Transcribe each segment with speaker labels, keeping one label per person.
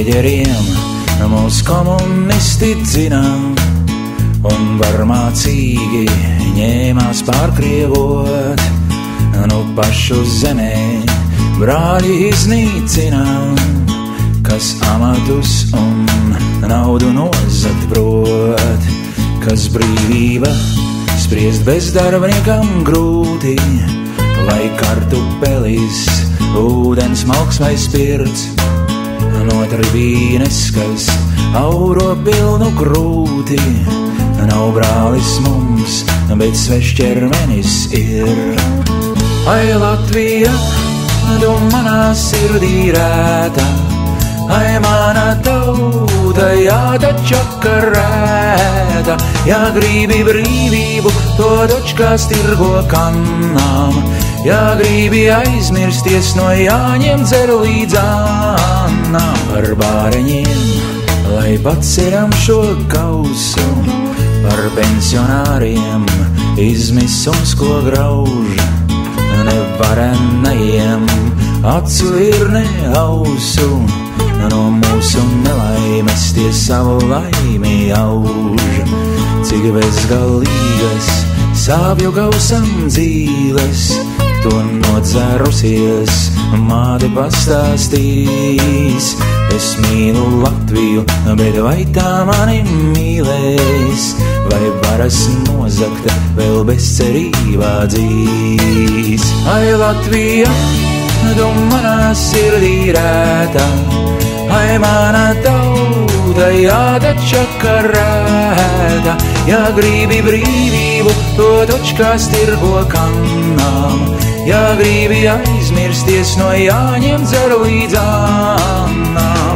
Speaker 1: eģeriem mūs komunisti dzina un varmācīgi ņēmās pārkrievot. Nu pašu zemē brāļi iznīcina, kas amatus un naudu nozagt prot, kas brīvība spriest bezdarbniekam grūti, vai kartupelis, ūdens malks vai spirts, no tribīnes, kas auro pilnu krūti. Nav brālis mums, bet svešķermenis ir. Ai, Latvija, tu manā sirdī rēta, ai, mana tauta, jāda čakarēta. Ja gribi brīvību, to dočkās tirgo kannām. Ja gribi aizmirsties, no jāņem dzer līdz ānām. Par bāreņiem, lai paceram šo kausu, par pensionāriem izmisums, ko grauž. Nevarenajiem acu ir ne ausu, no mūsu nelaimes tie savu laimi auž. Cik bezgalīgas sāpju gausam dzīves, to nodzērusies māte pastāstīs. Es mīlu Latviju, bet vai tā mani mīlēs, vai varas nozagta vēl bezcerībā dzīs. Ai, Latvija, tu manā sirdī rēta, ai, mana tauta, jāda čakarēta. Ja gribi brīvību, to dočkās tirgo kannām. Ja gribi aizmirsties, no jāņem dzer līdz ānām.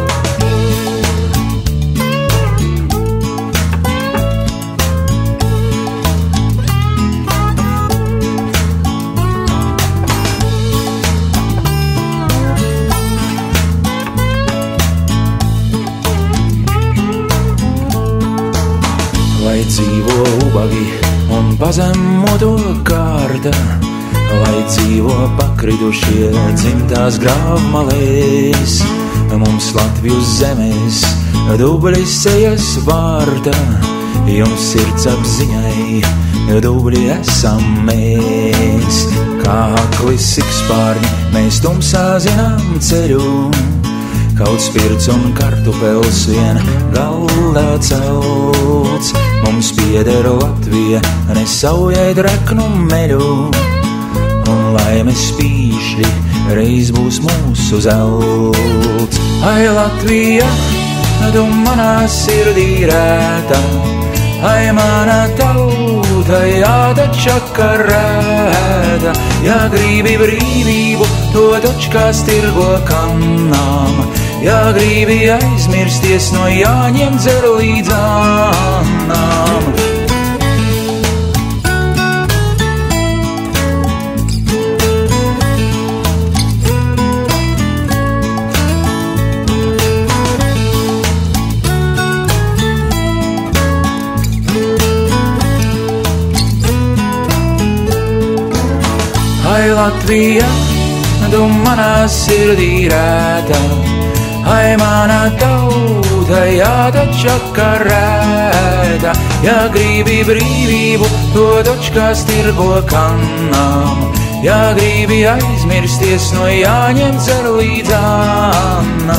Speaker 1: Lai dzīvo ubagi un pazemoto kārta, lai dzīvo pakritušie dzimtās grāvmalēs. Mums Latviju zemēs dubļi sejas vārta, jums sirds apziņai dubļi esam mēs. Kā akli sikspārņi mēs tumsā zinām ceļu, kaut spirts un kartupels vien galdā celts. Mums pieder Latvija, nesaujai dreknu meļu, un laimes spīšļi reiz būs mūsu zelts. Ai, Latvija, tu manā sirdī rēta, ai, mana tauta, jāda čakarēta. Ja gribi brīvību, to dočkās tirgo kannām. Ja gribi aizmirsties, no jāņem dzer līdz ānām. Ai, Latvija, tu manā sirdī rēta, ai, mana tauta, jāda čakarēta. Ja gribi brīvību, to dočkās tirgo kannām. Ja gribi aizmirsties, no jāņem dzer līdz ānām.